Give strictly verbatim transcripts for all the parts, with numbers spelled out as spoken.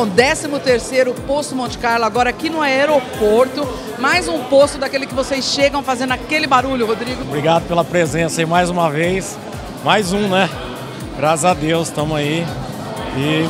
décimo terceiro Posto Monte Carlo, agora aqui no aeroporto. Mais um posto daquele que vocês chegam fazendo aquele barulho, Rodrigo. Obrigado pela presença aí mais uma vez. Mais um, né? Graças a Deus, estamos aí. E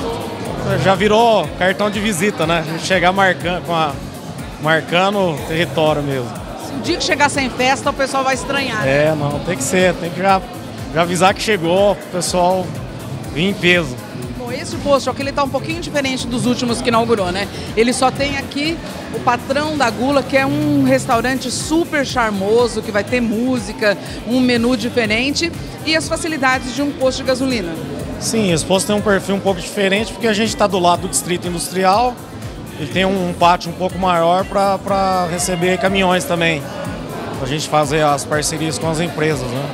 já virou cartão de visita, né? A gente chegar marcando, com a, marcando o território mesmo. Se o dia que chegar sem festa, o pessoal vai estranhar. É, né? Não, tem que ser. Tem que já, já avisar que chegou, o pessoal vir em peso. Bom, esse posto aqui ele tá um pouquinho diferente dos últimos que inaugurou, né? Ele só tem aqui o Patrão da Gula, que é um restaurante super charmoso, que vai ter música, um menu diferente e as facilidades de um posto de gasolina. Sim, esse posto tem um perfil um pouco diferente, porque a gente está do lado do distrito industrial. Ele tem um pátio um pouco maior para receber caminhões também, para a gente fazer as parcerias com as empresas, né?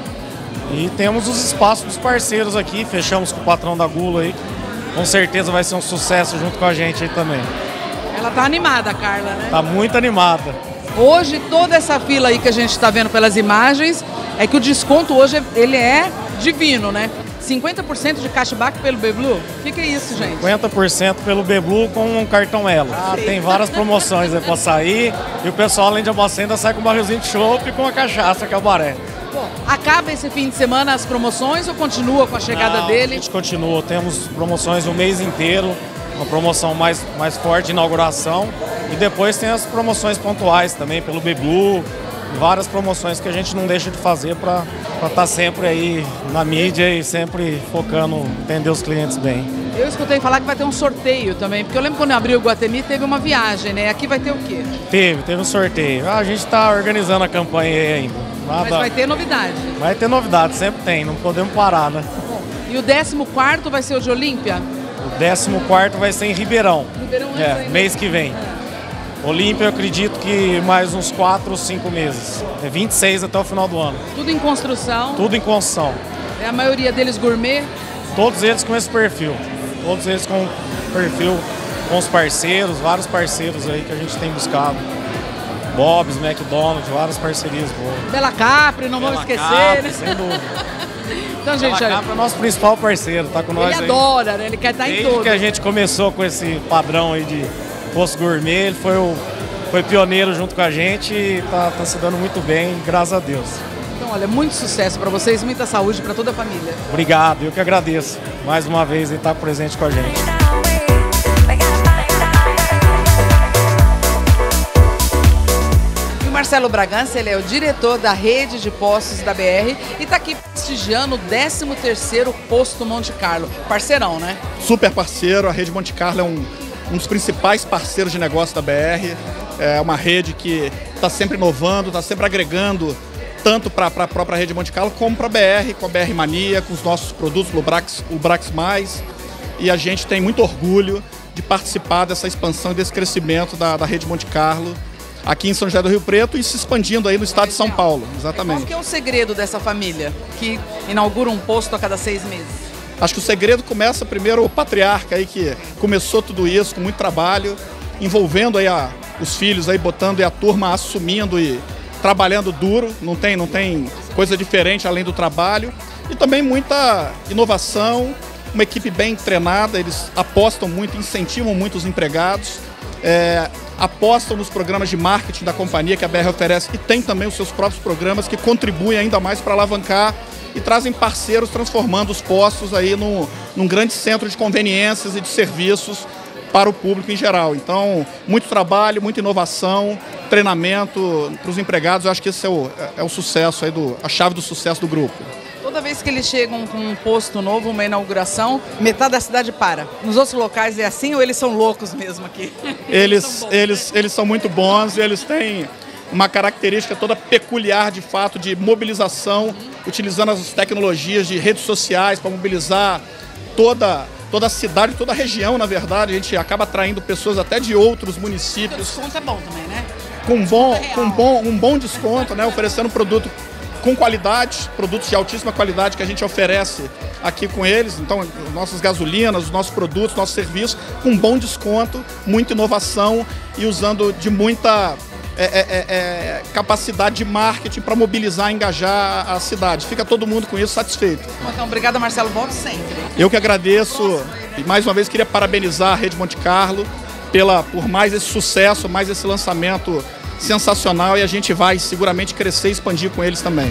E temos os espaços dos parceiros aqui, fechamos com o Patrão da Gula aí, com certeza vai ser um sucesso junto com a gente aí também. Ela tá animada, a Carla, né? Tá muito animada. Hoje, toda essa fila aí que a gente está vendo pelas imagens, é que o desconto hoje ele é divino, né? cinquenta por cento de cashback pelo Beblu? O que, que é isso, gente? cinquenta por cento pelo Beblu com um cartão Elo. Ah, tem várias promoções aí pra sair. E o pessoal, além de almoçar, ainda sai com um barrilzinho de chopp e com uma cachaça, cabaré. Bom, acaba esse fim de semana as promoções ou continua com a chegada Não, dele? A gente continua. Temos promoções o mês inteiro. Uma promoção mais, mais forte de inauguração. E depois tem as promoções pontuais também pelo Beblu. Várias promoções que a gente não deixa de fazer para estar sempre aí na mídia e sempre focando em atender os clientes bem. Eu escutei falar que vai ter um sorteio também, porque eu lembro quando eu abri o Guatemi teve uma viagem, né? Aqui vai ter o quê? Teve, teve um sorteio. Ah, a gente está organizando a campanha aí ainda. Nada... Mas vai ter novidade. Vai ter novidade, sempre tem, não podemos parar, né? Bom, e o décimo quarto vai ser o de Olímpia? O décimo quarto vai ser em Ribeirão. Ribeirão é, mês que vem. É. Olímpia, eu acredito que mais uns quatro ou cinco meses. É vinte e seis até o final do ano. Tudo em construção? Tudo em construção. É a maioria deles gourmet? Todos eles com esse perfil. Todos eles com perfil com os parceiros, vários parceiros aí que a gente tem buscado. Bob's, McDonald's, várias parcerias boas. Bela Capri, não vamos esquecer, Capri, né? Sem dúvida. Então, gente, Bela Capri é o nosso principal parceiro, tá com nós aí. Ele adora, né? Ele quer estar em Desde todo. que a gente começou com esse padrão aí de posto gourmet, ele foi, o, foi pioneiro junto com a gente e tá, tá se dando muito bem, graças a Deus. Então, olha, muito sucesso para vocês, muita saúde para toda a família. Obrigado, eu que agradeço mais uma vez em estar presente com a gente. E o Marcelo Bragança, ele é o diretor da rede de postos da B R e está aqui prestigiando o décimo terceiro Posto Monte Carlo. Parceirão, né? Super parceiro, a rede Monte Carlo é um um dos principais parceiros de negócio da B R, é uma rede que está sempre inovando, está sempre agregando tanto para a própria rede Monte Carlo como para a B R, com a B R Mania, com os nossos produtos, o Brax, o Brax Mais, e a gente tem muito orgulho de participar dessa expansão e desse crescimento da, da rede Monte Carlo aqui em São José do Rio Preto e se expandindo aí no estado de São Paulo, exatamente. Qual que é o segredo dessa família que inaugura um posto a cada seis meses? Acho que o segredo começa primeiro o patriarca aí que começou tudo isso com muito trabalho, envolvendo aí a, os filhos aí, botando aí a turma assumindo e trabalhando duro, não tem, não tem coisa diferente além do trabalho e também muita inovação, uma equipe bem treinada, eles apostam muito, incentivam muito os empregados, é, apostam nos programas de marketing da companhia que a B R oferece e tem também os seus próprios programas que contribuem ainda mais para alavancar e trazem parceiros transformando os postos aí no, num grande centro de conveniências e de serviços para o público em geral. Então, muito trabalho, muita inovação, treinamento para os empregados. Eu acho que esse é o, é o sucesso aí, do, a chave do sucesso do grupo. Toda vez que eles chegam com um posto novo, uma inauguração, metade da cidade para. Nos outros locais é assim ou eles são loucos mesmo aqui? Eles, eles, são, bons, eles, né? eles são muito bons e eles têm uma característica toda peculiar de fato de mobilização, utilizando as tecnologias de redes sociais para mobilizar toda, toda a cidade, toda a região, na verdade. A gente acaba atraindo pessoas até de outros municípios. O desconto é bom também, né? Com, bom, com bom, um bom desconto, né? Oferecendo produto com qualidade, produtos de altíssima qualidade que a gente oferece aqui com eles. Então, nossas gasolinas, os nossos produtos, nossos serviços, com bom desconto, muita inovação e usando de muita é, é, é, capacidade de marketing para mobilizar, engajar a cidade. Fica todo mundo com isso satisfeito. Então, obrigada, Marcelo. Volte sempre. Eu que agradeço e mais uma vez queria parabenizar a Rede Monte Carlo pela, por mais esse sucesso, mais esse lançamento sensacional, e a gente vai seguramente crescer e expandir com eles também.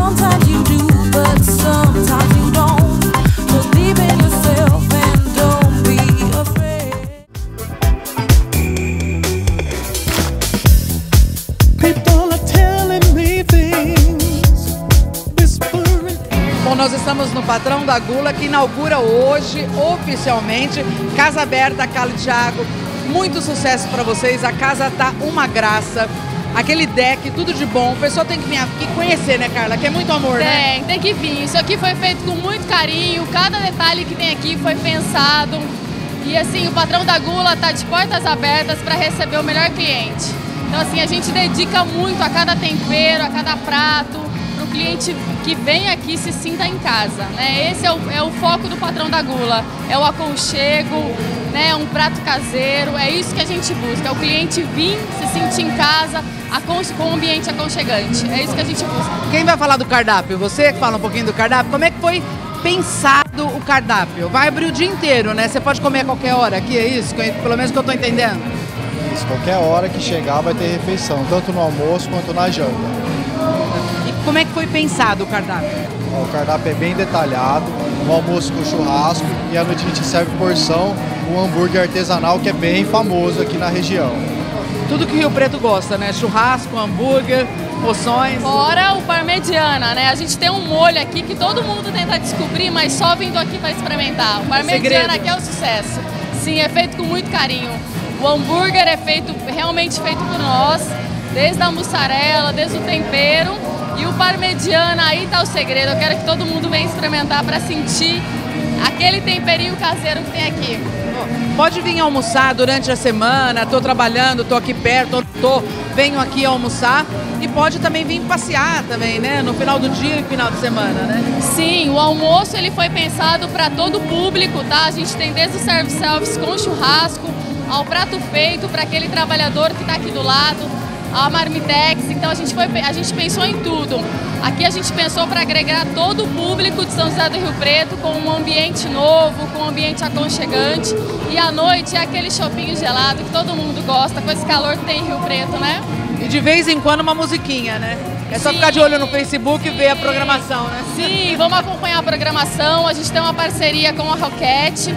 Bom, nós estamos no Patrão da Gula, que inaugura hoje, oficialmente, Casa Aberta, Carla e Thiago. Muito sucesso para vocês, a casa tá uma graça. Aquele deck, tudo de bom. O pessoal tem que vir aqui conhecer, né, Carla? Que é muito amor, tem, né? Tem, tem que vir. Isso aqui foi feito com muito carinho. Cada detalhe que tem aqui foi pensado. E assim, o Patrão da Gula tá de portas abertas para receber o melhor cliente. Então assim, a gente dedica muito a cada tempero, a cada prato, para o cliente que vem aqui se sinta em casa, né? Esse é o, é o foco do Patrão da Gula. É o aconchego, né? Um prato caseiro. É isso que a gente busca. É o cliente vir, se sentir em casa, com um ambiente aconchegante. É isso que a gente busca. Quem vai falar do cardápio? Você que fala um pouquinho do cardápio. Como é que foi pensado o cardápio? Vai abrir o dia inteiro, né? Você pode comer a qualquer hora aqui, é isso? Pelo menos que eu tô entendendo. Isso, qualquer hora que chegar vai ter refeição, tanto no almoço quanto na janta. E como é que foi pensado o cardápio? O cardápio é bem detalhado, no almoço com churrasco, e à noite a gente serve porção, um hambúrguer artesanal que é bem famoso aqui na região. Tudo que Rio Preto gosta, né? Churrasco, hambúrguer, porções. Fora o parmegiana, né? A gente tem um molho aqui que todo mundo tenta descobrir, mas só vindo aqui para experimentar. O parmegiana aqui é o sucesso. Sim, é feito com muito carinho. O hambúrguer é feito, realmente feito por nós, desde a mussarela, desde o tempero. E o parmegiana, aí tá o segredo. Eu quero que todo mundo venha experimentar para sentir aquele temperinho caseiro que tem aqui. Pode vir almoçar durante a semana, tô trabalhando, tô aqui perto, tô, venho aqui almoçar. E pode também vir passear também, né? No final do dia e final de semana, né? Sim, o almoço ele foi pensado para todo o público, tá? A gente tem desde o self-service com churrasco, ao prato feito para aquele trabalhador que está aqui do lado, a marmitex. Então a gente, foi, a gente pensou em tudo. Aqui a gente pensou para agregar todo o público de São José do Rio Preto com um ambiente novo, com um ambiente aconchegante. E à noite é aquele chopinho gelado que todo mundo gosta, com esse calor que tem em Rio Preto, né? E de vez em quando uma musiquinha, né? É só Sim. ficar de olho no Facebook e ver a programação, né? Sim, vamos acompanhar a programação. A gente tem uma parceria com a Roquette.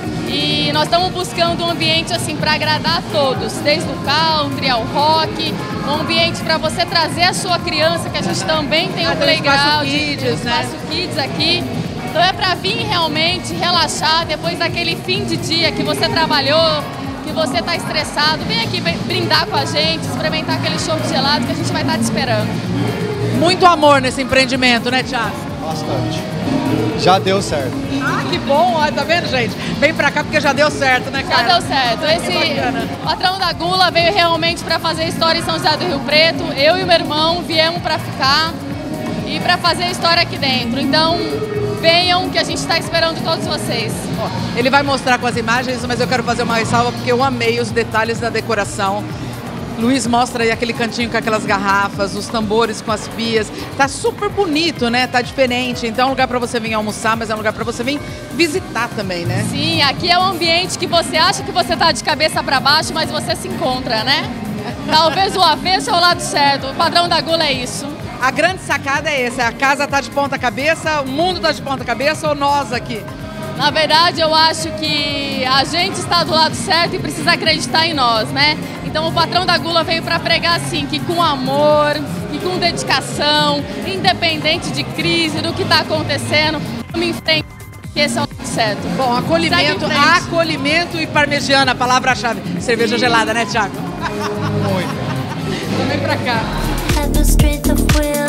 E nós estamos buscando um ambiente assim para agradar a todos, desde o country ao rock, um ambiente para você trazer a sua criança, que a gente também tem ah, um playground, espaço kids, um espaço né? kids aqui. Então é para vir realmente relaxar depois daquele fim de dia que você trabalhou, que você está estressado. Vem aqui brindar com a gente, experimentar aquele chopp gelado que a gente vai estar te esperando. Muito amor nesse empreendimento, né, Thiago? Bastante. Já deu certo. Ah, que bom! Tá vendo, gente? Vem pra cá porque já deu certo, né, cara? Já deu certo. Esse Patrão da Gula veio realmente para fazer história em São José do Rio Preto. Eu e o meu irmão viemos para ficar e para fazer história aqui dentro. Então, venham que a gente está esperando todos vocês. Ele vai mostrar com as imagens, mas eu quero fazer uma ressalva porque eu amei os detalhes da decoração. Luiz mostra aí aquele cantinho com aquelas garrafas, os tambores com as pias. Tá super bonito, né? Tá diferente. Então é um lugar para você vir almoçar, mas é um lugar para você vir visitar também, né? Sim, aqui é um ambiente que você acha que você tá de cabeça para baixo, mas você se encontra, né? Talvez o avesso é o lado certo. O Padrão da Gula é isso. A grande sacada é essa. A casa tá de ponta cabeça, o mundo tá de ponta cabeça ou nós aqui? Na verdade, eu acho que a gente está do lado certo e precisa acreditar em nós, né? Então o Patrão da Gula veio para pregar assim, que com amor e com dedicação, independente de crise, do que está acontecendo, vamos em frente, que esse é o lado certo. Bom, acolhimento, acolhimento e parmegiana, a palavra-chave. Cerveja gelada, né, Thiago? Muito. Vem pra cá.